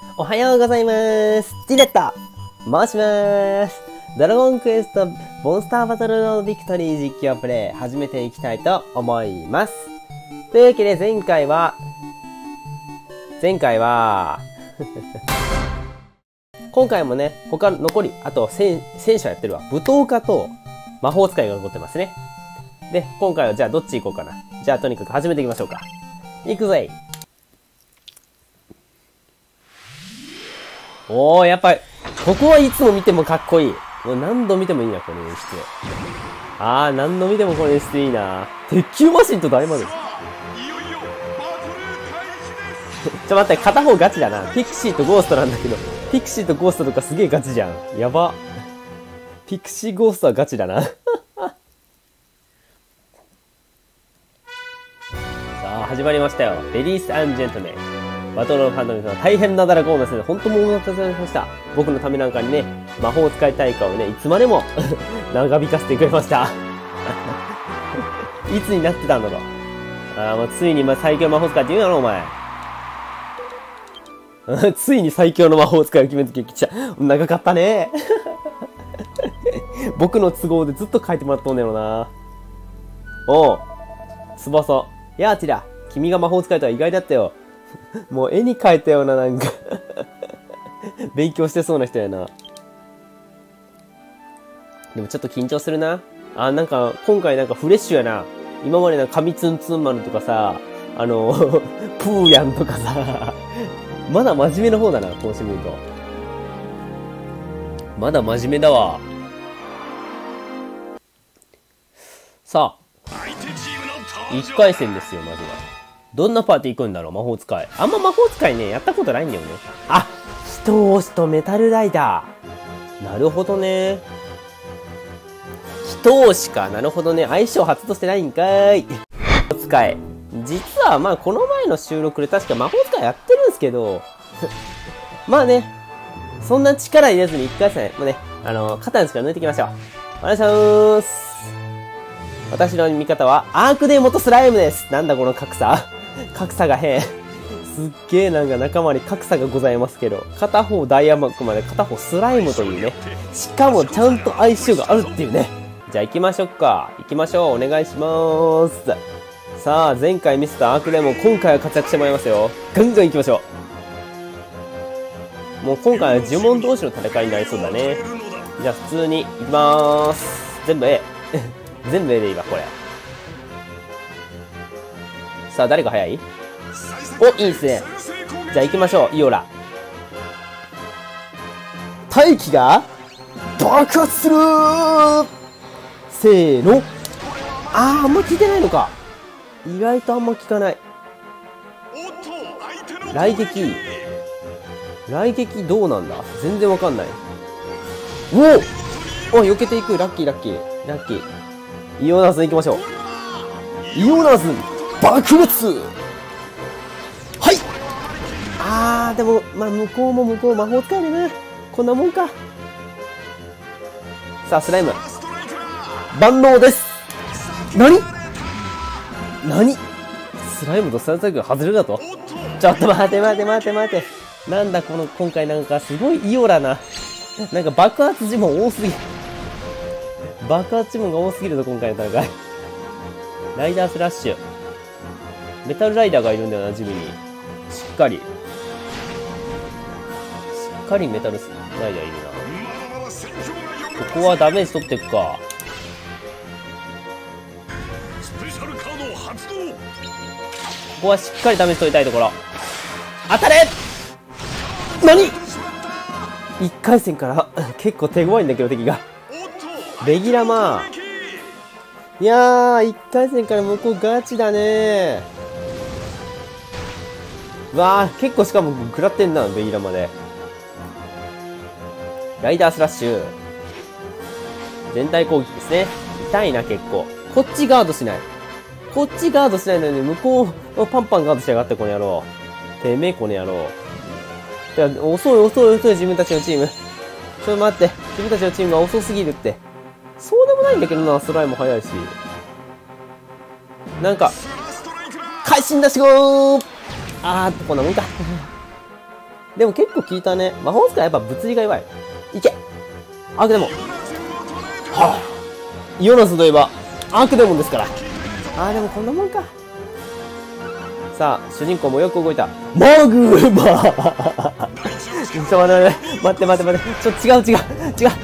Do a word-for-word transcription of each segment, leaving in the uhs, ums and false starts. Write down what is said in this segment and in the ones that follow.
おはようございます。ティレット申します。ドラゴンクエストモンスターバトルロードビクトリー実況プレイ始めていきたいと思います。というわけで前回は、前回は、今回もね、他残り、あと戦戦車やってるわ。舞踏家と魔法使いが残ってますね。で、今回はじゃあどっち行こうかな。じゃあとにかく始めていきましょうか。行くぜ。おー、やっぱり、ここはいつも見てもかっこいい。もう何度見てもいいな、この演出。あー、何度見てもこの演出いいな。鉄球マシンと大魔女。ちょ、待って、片方ガチだな。ピクシーとゴーストなんだけど、ピクシーとゴーストとかすげえガチじゃん。やば。ピクシーゴーストはガチだな。さあ、始まりましたよ。レディース&ジェントルメン。バトルのファンドの皆さん、大変なだらこうですね。本当もうお待たせしました。僕のためなんかにね、魔法使い大会をね、いつまでも長引かせてくれました。いつになってたんだろう。ああ、もうついに最強魔法使いって言うだろ、お前。ついに最強の魔法使いを決めつけきちゃう。長かったね。僕の都合でずっと書いてもらっとんねやろな。おう、翼。いやー、ティラ、君が魔法使いとは意外だったよ。もう絵に描いたような、なんか勉強してそうな人やな。でもちょっと緊張するな。あ、なんか、今回なんかフレッシュやな。今までなんか神ツンツン丸とかさ、あの、プーヤンとかさ、まだ真面目な方だな、こうしてみると。まだ真面目だわ。さあ、いっかい戦ですよ、まずは。どんなパーティー行くんだろう、魔法使い。あんま魔法使いね、やったことないんだよね。あ、人押しとメタルライダー。なるほどね。人押しか。なるほどね。相性発動してないんかーい。魔法使い。実はまあこの前の収録で確か魔法使いやってるんですけど、まあね、そんな力入れずにいっかい戦、もうね、あの、肩の力抜いていきましょう。お願いします。私の味方はアークデーモとスライムです。なんだこの格差。格差が変。すっげえなんか仲間に格差がございますけど、片方ダイヤマックまで片方スライムというね。しかもちゃんと相性があるっていうね。じゃあ行きましょうか。行きましょう。お願いします。さあ、前回見せたアークデーモン、今回は活躍してもらいますよ。ガンガン行きましょう。もう今回は呪文同士の戦いになりそうだね。じゃあ普通に行きまーす。全部 A。全部 A でいいわ、これ。さあ、誰が早い？お、いいですね。じゃあ行きましょう、イオラ。大気が爆発するー！せーの。あー、あんま効いてないのか。意外とあんま効かない。雷撃。雷撃どうなんだ？全然わかんない。おお！お、避けていく。ラッキーラッキー。ラッキー。イオナス行きましょう。イオナス爆裂。はい。あー、でも、まあ、向こうも向こう魔法使えるな。こんなもんか。さあ、スライム。万能です。何何スライムとスライムサイクル外れるだと？ちょっと待て待て待て待て。なんだこの、今回なんかすごいイオラな。なんか爆発呪文多すぎる。爆発呪文が多すぎるぞ、今回の戦い。ライダースラッシュ。メタルライダーがいるんだよな、地味に。しっかり。しっかりメタルライダーいるな。ここはダメージ取っていくか。ここはしっかりダメージ取りたいところ。当たれ！何？いっかい戦から結構手強いんだけど、敵が。ベギラマー。いやー、いっかい戦から向こうガチだねー。わー、結構しかも食らってんな、ベギラマで。ライダースラッシュ。全体攻撃ですね。痛いな、結構。こっちガードしない。こっちガードしないのに、向こう、パンパンガードしやがって、この野郎。てめえ、この野郎。いや、遅い遅い遅い、自分たちのチーム。ちょっと待って。自分たちのチームが遅すぎるって。そうでもないんだけどな、スライム早いし。なんか、会心出しゴー。あー、こんなもんか。 でも結構効いたね。魔法使いやっぱ物理が弱い。いけアークデモン。はぁ、イオナスといえば、アークデモンですから。あー、でもこんなもんか。さあ、主人公もよく動いた。マグマちょっと待って待って待って待って。ちょっと違う違う違う。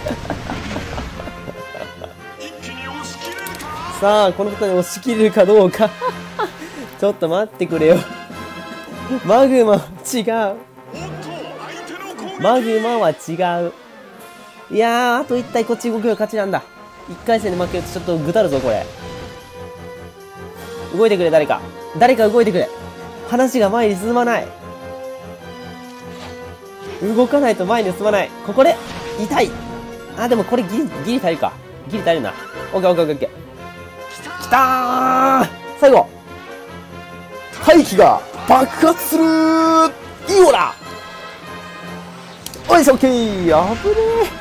さあ、この方に押し切れるかどうか。ちょっと待ってくれよ。マグマ、違う。マグマは違う。いやー、あと一体こっち動けば勝ちなんだ。一回戦で負けるとちょっとぐたるぞ、これ。動いてくれ、誰か。誰か動いてくれ。話が前に進まない。動かないと前に進まない。ここで、痛い。あ、でもこれギリ、ギリ足りるか。ギリ足りるな。オッケーオッケーオッケー。きたー、最後大気が爆発するー。いいよらおいしょ、オッケー。あぶね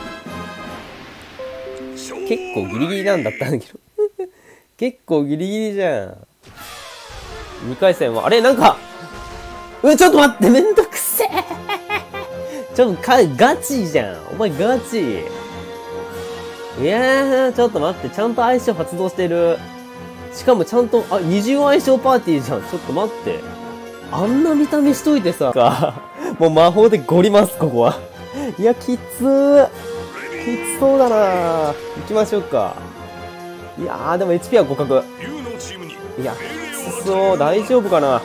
ー。結構ギリギリなんだったんだけど。結構ギリギリじゃん。にかい戦は、あれなんか、うん、ちょっと待って、めんどくせー。ちょっとか、ガチじゃん。お前ガチ。いやー、ちょっと待って、ちゃんと相性発動してる。しかもちゃんと、あ、二重相性パーティーじゃん。ちょっと待って。あんな見た目しといてさ、もう魔法でゴリます、ここは。いや、きつー。きつそうだなー。行きましょうか。いやー、でも エイチピー は互角。いや、きつそう。大丈夫かな。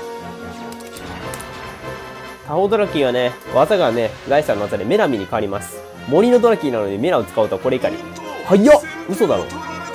タオドラキーはね、技がね、ガイサーの技でメラミに変わります。森のドラキーなのにメラを使うとこれ以下に。はやっ、嘘だろ。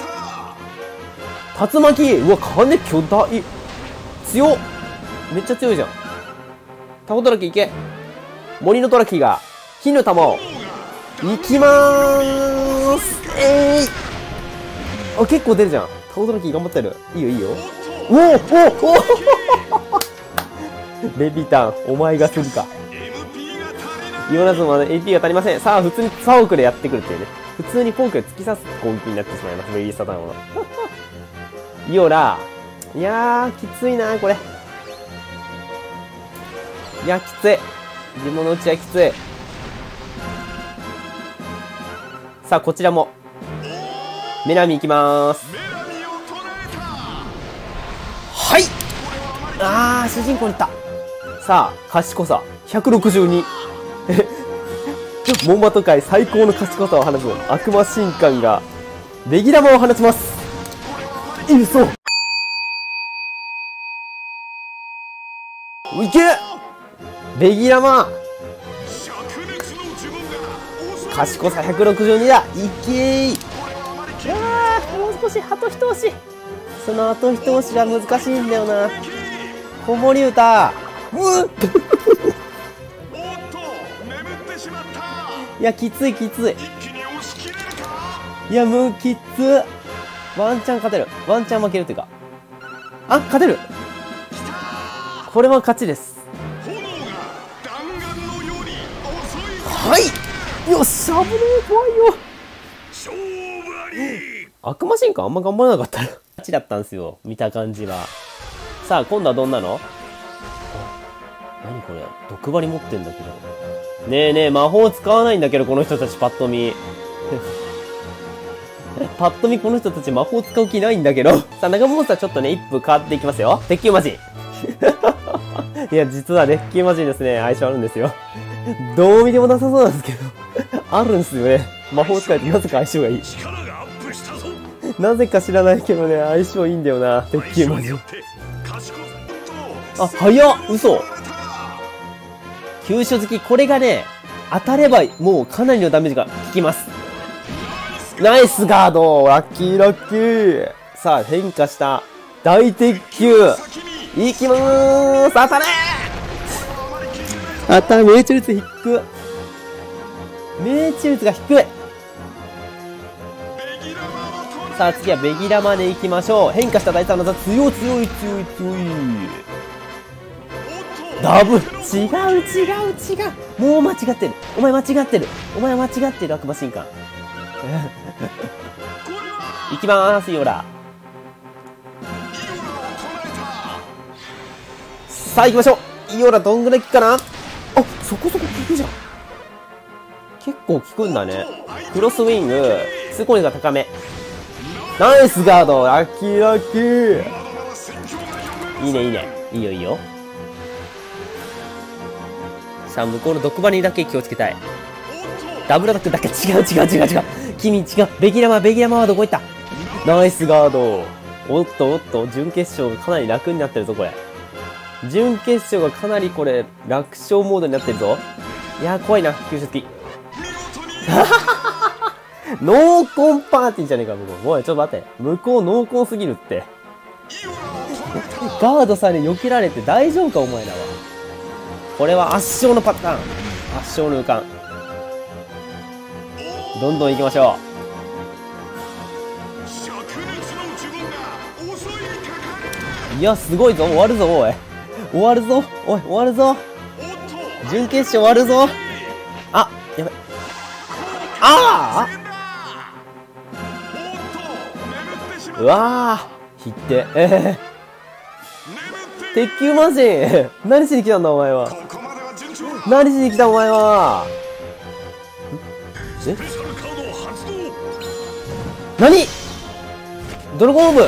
竜巻、うわ、金巨大。強っ。めっちゃ強いじゃん。タオドラキーいけ。森のドラキーが、火の玉を、いきまーす。えい、あ、結構出るじゃん。タオドラキー頑張ってる。いいよいいよ。おおおおベビーターン、お前がするか。イオナズマの エーピー が足りません。さあ、普通にサークでやってくるっていうね。普通にフォークで突き刺す攻撃になってしまいます、ベビーサタンは。イオラ。いやー、きついな、これ。いや、きつい。自分のうちはきつい。さあ、こちらも。メラミ行きまーす。はい、あー、主人公に行った。さあ、賢さ。ひゃくろくじゅうに。モンバト界最高の賢さを放つ悪魔神官が、ベギ玉を放ちます。い嘘。いけベギ玉賢さひゃくろくじゅうにだ。いけー。いやー、もう少しあと一押し。その後一押しが難しいんだよな。子守歌。うっいや、きついきつい。いや、もうきつ。ワンチャン勝てる。ワンチャン負けるっていうか。あ、勝てる。これは勝ちです。はい、よっしゃ、危ねえ、怖いよ。悪魔神官あんま頑張らなかったら勝ちだったんですよ、見た感じは。さあ、今度はどんなの？何これ、毒針持ってんだけど。ねえねえ、魔法使わないんだけど、この人たちパッと見。パッと見この人たち魔法使う気ないんだけど。さあ、中モンスターちょっとね、一歩変わっていきますよ。鉄球魔人。いや、実は鉄球魔人ですね、相性あるんですよ。どう見てもなさそうなんですけど。あるんですよね。魔法使いってなぜか相性がいい。なぜか知らないけどね、相性いいんだよな、鉄球魔人。あ、早っ、嘘。急所好き、これがね、当たればもうかなりのダメージが効きます。ナイスガード、ラッキーラッキー。さあ、変化した大鉄球。いきまーす。当たれー。当たる、命中率低く。命中率が低い。さあ、次はベギラマでいきましょう。変化した第三技、強い強い強い強い。ダブ、違う違う違う。もう間違ってる。お前間違ってる。お前間違ってる、悪魔神官。いきまーす、イオラ。さあ、行きましょう。イオラ、どんぐらい効くかな。あ、 そこそこ効くじゃん。結構効くんだね。クロスウィング、通行率が高め。ナイスガード、ラッキーラッキー。いいねいいね。いいよいいよ。さあ、向こうの毒針だけ気をつけたい。ダブルアタックだけ違う違う違う違う。君違う。ベギラマ、ベギラマはどこ行った？ナイスガード。おっとおっと、準決勝がかなり楽になってるぞ、これ。準決勝がかなりこれ、楽勝モードになってるぞ。いやー、怖いな、急所付き。ノーコンパーティーじゃねえか、向こう。おい、ちょっと待って。向こうノーコンすぎるって。ガードされ、避けられて大丈夫か、お前らは。これは圧勝のパターン。圧勝の予感。どんどん行きましょう。いや、すごいぞ。終わるぞ、おい。終わるぞ。おい、終わるぞ。準決勝終わるぞ。あ、やばい。ああうわぁ、引って。えー、鉄球魔人何しに来たんだ、お前は。何しに来た、お前は。え何ドラゴンオーブ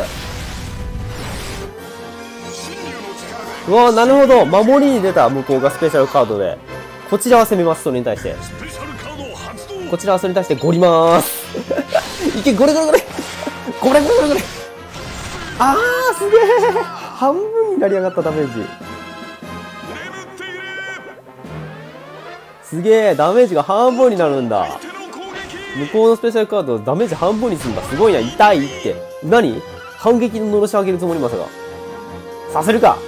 うわぁ、なるほど。守りに出た、向こうがスペシャルカードで。こちらは攻めます、それに対して。こちらはそれに対してゴリまーす。いけ、ゴレゴレゴレゴレゴレゴレゴレあー、すげえ半分になりやがったダメージ。すげえ、ダメージが半分になるんだ。向こうのスペシャルカードダメージ半分にするんだ。すごいな、痛いって。何反撃ののろし上げるつもりますが。させるか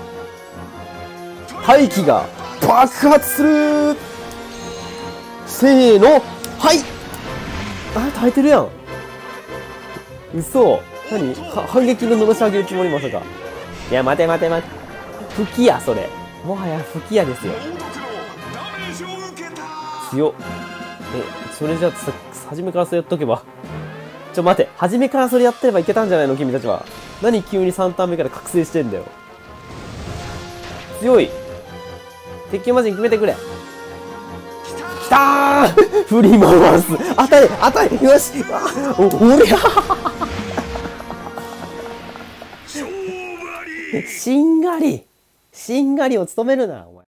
大気が爆発するせーのはいあ、耐えてるやん。嘘。何反撃ののろし上げるつもりまさか。いや、待て待て待て。吹き矢、それ。もはや吹き矢ですよ。強っ。え、それじゃあ、初めからそれやっとけば。ちょ、待て。初めからそれやってればいけたんじゃないの君たちは。何急にさんターン目から覚醒してんだよ。強い。鉄球魔人決めてくれ。きたー振り回す当たれ当たれよしお、おりゃしんがりしんがりを務めるな、お前。